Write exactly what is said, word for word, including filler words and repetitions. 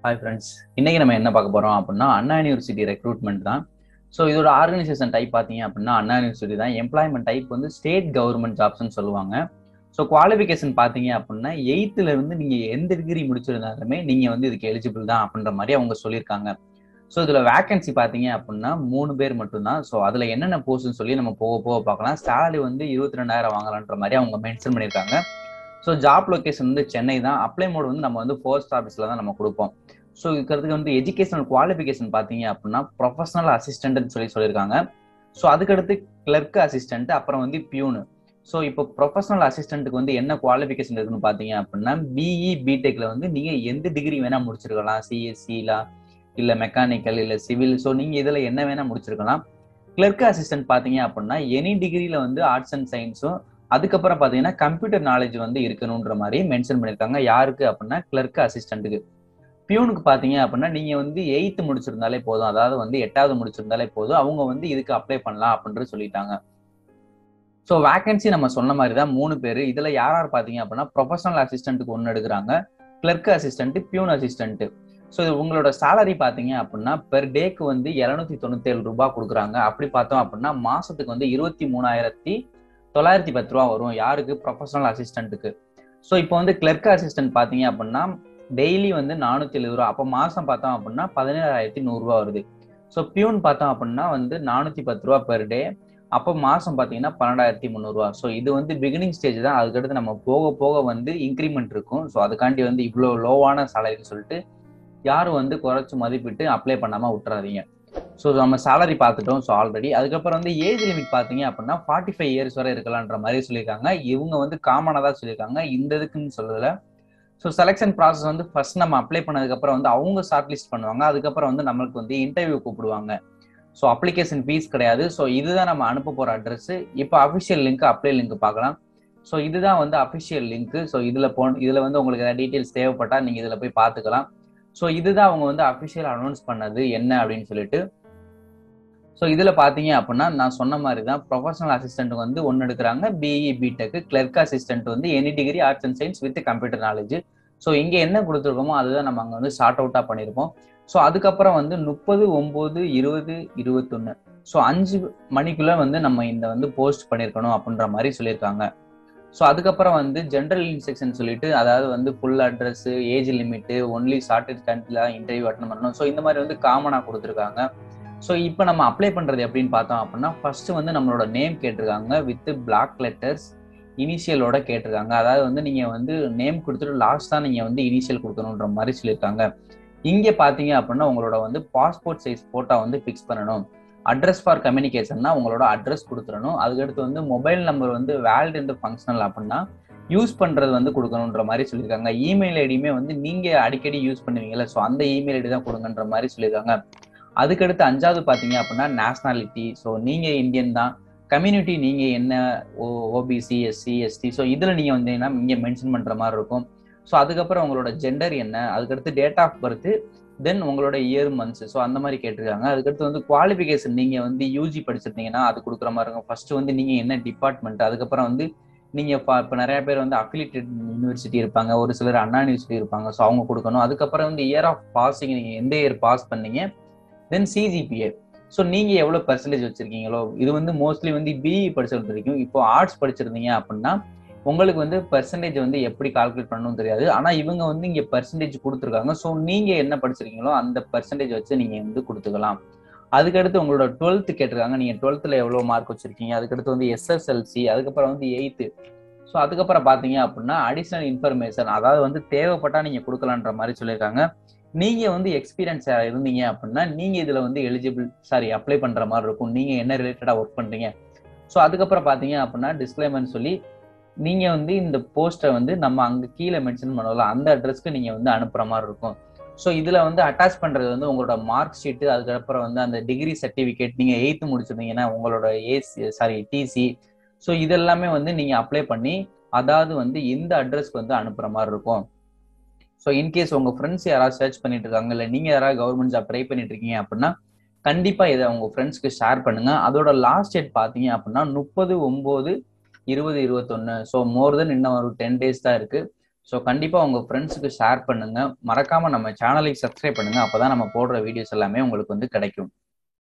Hi friends, இன்னைக்கு நம்ம என்ன பார்க்க போறோம் அப்படின்னா அண்ணா யூனிவர்சிட்டி ரெக்ரூட்மெண்ட் தான். ஸோ இதோட ஆர்கனைசேஷன் டைப் பார்த்தீங்க அப்படின்னா அண்ணா யூனிவர்சிட்டி தான். எம்ப்ளாய்மெண்ட் டைப் வந்து ஸ்டேட் கவர்மெண்ட் ஜாப்ஸ்ன்னு சொல்லுவாங்க. ஸோ குவாலிஃபிகேஷன் பார்த்தீங்க அப்படின்னா எயித்துல இருந்து நீங்க எந்த டிகிரி முடிச்சிருந்தாலுமே நீங்க வந்து இதுக்கு எலிஜிபிள் தான் அப்படின்ற மாதிரி அவங்க சொல்லியிருக்காங்க. ஸோ இதுல வேகன்சி பார்த்தீங்க அப்படின்னா மூணு பேர் மட்டும்தான். ஸோ அதுல என்னென்ன போஸ்ட்னு சொல்லி நம்ம போக போக பார்க்கலாம். சேலரி வந்து இருபத்தி ரெண்டாயிரம் வாங்கலான்ற மாதிரி அவங்க மென்ஷன் பண்ணியிருக்காங்க. ஸோ ஜாப் லொகேஷன் வந்து சென்னை தான். அப்ளை மோட் வந்து நம்ம வந்து போஸ்ட் ஆஃபீஸ்ல தான் நம்ம கொடுப்போம். ஸோ இதுக்கு வந்து எஜுகேஷனல் குவாலிஃபிகேஷன் பார்த்தீங்க அப்படின்னா ப்ரொஃபஷனல் அசிஸ்டன்ட்னு சொல்லி சொல்லியிருக்காங்க. ஸோ அதுக்கடுத்து கிளர்க் அசிஸ்டன்ட், அப்புறம் வந்து பியூனு. ஸோ இப்போ ப்ரொஃபஷனல் அசிஸ்டன்ட்டுக்கு வந்து என்ன குவாலிஃபிகேஷன் இருக்குன்னு பார்த்தீங்க அப்படின்னா பிஇ பிடெக்ல வந்து நீங்க எந்த டிகிரி வேணா முடிச்சிருக்கலாம். சிஎஸ்சிலா இல்ல மெக்கானிக்கல் இல்ல சிவில். ஸோ நீங்க இதுல என்ன வேணா முடிச்சிருக்கலாம். கிளர்க் அசிஸ்டன்ட் பார்த்தீங்க அப்படின்னா எனி டிகிரியில வந்து ஆர்ட்ஸ் அண்ட் சயின்ஸும் அதுக்கப்புறம் பார்த்தீங்கன்னா கம்ப்யூட்டர் நாலேஜ் வந்து இருக்கணுன்ற மாதிரி மென்ஷன் பண்ணியிருக்காங்க. யாருக்கு அப்படின்னா கிளர்க் அசிஸ்டன்ட்டுக்கு. பியூனுக்கு பார்த்தீங்க அப்படின்னா நீங்க வந்து எயித்து முடிச்சிருந்தாலே போதும், அதாவது வந்து எட்டாவது முடிச்சிருந்தாலே போதும், அவங்க வந்து இதுக்கு அப்ளை பண்ணலாம் அப்படின்ட்டு சொல்லிட்டாங்க. ஸோ வேகன்சி நம்ம சொன்ன மாதிரி தான் மூணு பேர். இதுல யார் யார் பார்த்தீங்க அப்படின்னா ப்ரொஃபஷனல் அசிஸ்டன்ட்டுக்கு ஒன்று எடுக்கிறாங்க, clerk assistant, peon assistant. So உங்களோட சேலரி பார்த்தீங்க அப்படின்னா பெர் டேக்கு வந்து எழுநூத்தி தொண்ணூத்தி ஏழு ரூபாய் கொடுக்குறாங்க. அப்படி பார்த்தோம் அப்படின்னா மாசத்துக்கு வந்து இருபத்தி மூணாயிரத்தி தொள்ளாயிரத்தி பத்து ரூபா வரும். யாருக்கு? ப்ரொஃபஷனல் அசிஸ்டன்ட்டுக்கு. ஸோ இப்போ வந்து கிளர்க் அசிஸ்டன்ட் பார்த்தீங்க அப்படின்னா டெய்லி வந்து நானூத்தி எழுபது ரூபா, அப்போ மாசம் பார்த்தோம் அப்படின்னா பதினேழாயிரத்தி நூறு ரூபா வருது. ஸோ பியூன் பார்த்தோம் அப்படின்னா வந்து நானூத்தி பத்து ரூபா பெர் டே, அப்போ மாசம் பார்த்தீங்கன்னா பன்னெண்டாயிரத்தி முந்நூறு ரூபா. ஸோ இது வந்து பிகினிங் ஸ்டேஜ் தான். அதுக்கடுத்து நம்ம போக போக வந்து இன்க்ரிமெண்ட் இருக்கும். ஸோ அதுக்காண்டி வந்து இவ்வளோ லோவான சேலரின்னு சொல்லிட்டு யாரும் வந்து குறைச்சு மதிப்பிட்டு அப்ளை பண்ணாம விட்டுறாதீங்க. ஸோ நம்ம சேலரி பார்த்துட்டோம். ஸோ ஆல்ரெடி அதுக்கப்புறம் வந்து ஏஜ் லிமிட் பார்த்தீங்க அப்படின்னா ஃபார்ட்டி ஃபைவ் இயர்ஸ் வரை இருக்கலான்ற மாதிரி சொல்லியிருக்காங்க. இவங்க வந்து காமனாக தான் சொல்லியிருக்காங்க, இந்த இதுக்குன்னு சொல்லல. ஸோ செலெக்ஷன் ப்ராசஸ் வந்து ஃபர்ஸ்ட் நம்ம அப்ளை பண்ணதுக்கப்புறம் வந்து அவங்க ஷார்ட் லிஸ்ட் பண்ணுவாங்க. அதுக்கப்புறம் வந்து நம்மளுக்கு வந்து இன்டர்வியூ கூப்பிடுவாங்க. ஸோ அப்ளிகேஷன் ஃபீஸ் கிடையாது. ஸோ இதுதான் நம்ம அனுப்ப போகிற அட்ரஸ். இப்போ அஃபிஷியல் லிங்க், அப்ளை லிங்க் பார்க்கலாம். ஸோ இதுதான் வந்து அஃபிஷியல் லிங்க். ஸோ இதில் போ இதில் வந்து உங்களுக்கு ஏதாவது டீட்டெயில்ஸ் தேவைப்பட்டா நீங்கள் இதில் போய் பார்த்துக்கலாம். ஸோ இதுதான் அவங்க வந்து அஃபிஷியல் அனௌன்ஸ் பண்ணது என்ன அப்படின்னு சொல்லிட்டு. ஸோ இதில் பார்த்தீங்க அப்படின்னா நான் சொன்ன மாதிரி தான் ப்ரொஃபஷனல் அசிஸ்டன்ட் வந்து ஒன்று எடுக்கிறாங்க, பிஇ பிடெக். கிளர்க் அசிஸ்டன்ட் வந்து any degree arts and science with computer knowledge. So இங்கே என்ன கொடுத்துருக்கோமோ அதுதான் நம்ம அங்கே வந்து ஷார்ட் அவுட்டாக பண்ணியிருப்போம். ஸோ அதுக்கப்புறம் வந்து முப்பது ஒம்பது இருபது இருபத்தொன்னு ஸோ அஞ்சு மணிக்குள்ள வந்து நம்ம இந்த வந்து போஸ்ட் பண்ணியிருக்கணும் அப்படின்ற மாதிரி சொல்லியிருக்காங்க. ஸோ அதுக்கப்புறம் வந்து ஜென்ரல் இன்ஸ்ட்ரக்ஷன் சொல்லிட்டு, அதாவது வந்து full address, age limit, only shortage கண்ட்ரில இன்டர்வியூ அட்டன் பண்ணணும். ஸோ இந்த மாதிரி வந்து காமனாக கொடுத்துருக்காங்க. ஸோ இப்போ நம்ம அப்ளை பண்ணுறது எப்படின்னு பார்த்தோம் அப்படின்னா ஃபர்ஸ்ட் வந்து நம்மளோட நேம் கேட்டிருக்காங்க வித் பிளாக் லெட்டர்ஸ் இனிஷியலோட கேட்டிருக்காங்க. அதாவது வந்து நீங்கள் வந்து நேம் கொடுத்துட்டு லாஸ்ட் தான் நீங்கள் வந்து இனிஷியல் கொடுக்கணுன்ற மாதிரி சொல்லியிருக்காங்க. இங்கே பார்த்தீங்க அப்படின்னா உங்களோட வந்து பாஸ்போர்ட் சைஸ் ஃபோட்டோ வந்து ஃபிக்ஸ் பண்ணணும். அட்ரஸ் ஃபார் கம்யூனிகேஷன்னா உங்களோட அட்ரஸ் கொடுத்துடணும். அதுக்கடுத்து வந்து மொபைல் நம்பர் வந்து வேலிட் அண்ட் ஃபங்க்ஷனல் அப்படின்னா யூஸ் பண்ணுறது வந்து கொடுக்கணுன்ற மாதிரி சொல்லியிருக்காங்க. இமெயில் ஐடியுமே வந்து நீங்கள் அடிக்கடி யூஸ் பண்ணுவீங்கல்ல, ஸோ அந்த இமெயில் ஐடி தான் கொடுங்கன்ற மாதிரி சொல்லியிருக்காங்க. அதுக்கடுத்து அஞ்சாவது பார்த்தீங்க அப்படின்னா நேஷனாலிட்டி. ஸோ நீங்கள் இந்தியன் தான். கம்யூனிட்டி நீங்கள் என்ன, ஓ ஓபிசி, எஸ்சி, எஸ்டி. ஸோ இதில் நீங்கள் வந்தீங்கன்னா இங்கே மென்ஷன் பண்ணுற மாதிரி இருக்கும். ஸோ அதுக்கப்புறம் உங்களோட ஜெண்டர் என்ன, அதுக்கடுத்து டேட் ஆஃப் பர்த், தென் உங்களோட இயர் மந்த்ஸ். ஸோ அந்த மாதிரி கேட்டிருக்காங்க. அதுக்கடுத்து வந்து குவாலிஃபிகேஷன் நீங்கள் வந்து யூஜி படிச்சிருந்தீங்கன்னா அது கொடுக்குற மாதிரி இருக்கும். ஃபர்ஸ்ட் வந்து நீங்கள் என்ன டிபார்ட்மெண்ட், அதுக்கப்புறம் வந்து நீங்கள் இப்போ நிறைய பேர் வந்து அஃபிலியேட்டட் யூனிவர்சிட்டி இருப்பாங்க, ஒரு சிலர் அண்ணா யூனிவர்சிட்டி இருப்பாங்க. ஸோ அவங்க கொடுக்கணும். அதுக்கப்புறம் வந்து இயர் ஆஃப் பாசிங், நீங்கள் எந்த இயர் பாஸ் பண்ணீங்க, தென் சிஜிபிஏ. ஸோ நீங்கள் எவ்வளோ பெர்சன்டேஜ் வச்சிருக்கீங்களோ. இது வந்து மோஸ்ட்லி வந்து பிஇ படிச்சிருந்த வரைக்கும். இப்போ ஆர்ட்ஸ் படிச்சிருந்தீங்க அப்படின்னா உங்களுக்கு வந்து பெர்சன்டேஜ் வந்து எப்படி கால்குலேட் பண்ணணும்னு தெரியாது. ஆனால் இவங்க வந்து இங்கே பெர்சன்டேஜ் கொடுத்துருக்காங்க. ஸோ நீங்கள் என்ன படிச்சிருக்கீங்களோ அந்த பெர்சன்டேஜ் வச்சு நீங்கள் வந்து கொடுத்துக்கலாம். அதுக்கடுத்து உங்களோட டுவெல்த்து கேட்டிருக்காங்க. நீங்கள் டுவெல்த்தில் எவ்வளோ மார்க் வச்சிருக்கீங்க, அதுக்கடுத்து வந்து எஸ்எஸ்எல்சி, அதுக்கப்புறம் வந்து எயித்து. ஸோ அதுக்கப்புறம் பார்த்தீங்க அப்படின்னா அடிஷ்னல் இன்ஃபர்மேஷன், அதாவது வந்து தேவைப்பட்டா நீங்கள் கொடுக்கலான்ற மாதிரி சொல்லியிருக்காங்க. நீங்க வந்து எக்ஸ்பீரியன்ஸ் இருந்தீங்க அப்படின்னா நீங்க இதுல வந்து எலிஜிபிள் சாரி அப்ளை பண்ற மாதிரி இருக்கும். நீங்க என்ன ரிலேட்டடா ஒர்க் பண்றீங்க. ஸோ அதுக்கப்புறம் பாத்தீங்க அப்படின்னா டிஸ்க்ளைமர்னு சொல்லி நீங்க வந்து இந்த போஸ்டரை வந்து நம்ம அங்க கீழே மென்ஷன் பண்ணலாம், அந்த அட்ரஸ்க்கு நீங்க வந்து அனுப்புற மாதிரி இருக்கும். ஸோ இதுல வந்து அட்டாச் பண்றது வந்து உங்களோட மார்க் ஷீட்டு, அதுக்கப்புறம் வந்து அந்த டிகிரி சர்டிபிகேட், நீங்க எயித்து முடிச்சிருந்தீங்கன்னா உங்களோட ஏசி சாரி டிசி. ஸோ இதெல்லாமே வந்து நீங்க அப்ளை பண்ணி அதாவது வந்து இந்த அட்ரஸ்க்கு வந்து அனுப்புற மாதிரி இருக்கும். ஸோ இன்கேஸ் உங்க ஃப்ரெண்ட்ஸ் யாராவது சர்ச் பண்ணிட்டு இருக்காங்க, இல்லை நீங்க யாராவது கவர்மெண்ட் ஜாப் ட்ரை பண்ணிட்டு இருக்கீங்க அப்படின்னா கண்டிப்பா இதை உங்க ஃப்ரெண்ட்ஸ்க்கு ஷேர் பண்ணுங்க. அதோட லாஸ்ட் டேட் பாத்தீங்க அப்படின்னா முப்பது ஒன்பது இருபது இருபத்தொன்னு. ஸோ மோர் தென் இன்னும் ஒரு டென் டேஸ் தான் இருக்கு. ஸோ கண்டிப்பாக உங்கள் ஃப்ரெண்ட்ஸுக்கு ஷேர் பண்ணுங்கள். மறக்காமல் நம்ம சேனலை சப்ஸ்கிரைப் பண்ணுங்கள். அப்போ தான் நம்ம போடுற வீடியோஸ் எல்லாமே உங்களுக்கு வந்து கிடைக்கும்.